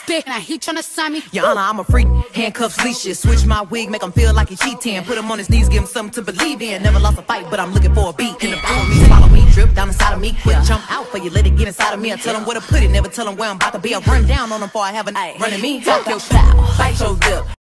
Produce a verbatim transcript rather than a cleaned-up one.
thick, now he tryna sign me. Your Honor, I'm a freak, handcuffs, leashes. Switch my wig, make him feel like he cheating. Put him on his knees, give him something to believe in. Never lost a fight, but I'm looking for a beat. In the follow me, follow me, drip down inside of me. Quick jump out for you, let it get inside of me. I tell him where to put it, never tell him where I'm about to be. I run down on him before I have a night. Running me, talk your style, bite your lip.